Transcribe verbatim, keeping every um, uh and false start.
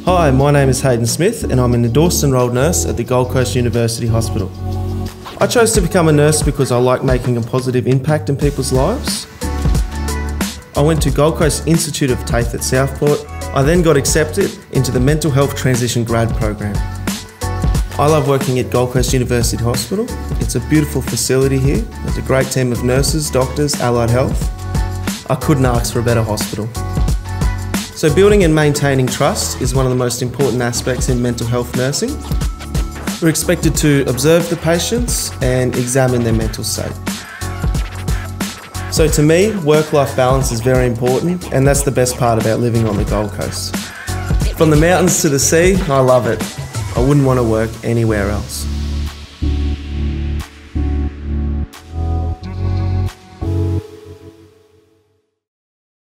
Hi, my name is Hayden Smith and I'm an endorsed enrolled nurse at the Gold Coast University Hospital. I chose to become a nurse because I like making a positive impact in people's lives. I went to Gold Coast Institute of TAFE at Southport. I then got accepted into the Mental Health Transition Grad program. I love working at Gold Coast University Hospital. It's a beautiful facility here. There's a great team of nurses, doctors, allied health. I couldn't ask for a better hospital. So building and maintaining trust is one of the most important aspects in mental health nursing. We're expected to observe the patients and examine their mental state. So to me, work-life balance is very important, and that's the best part about living on the Gold Coast. From the mountains to the sea, I love it. I wouldn't want to work anywhere else.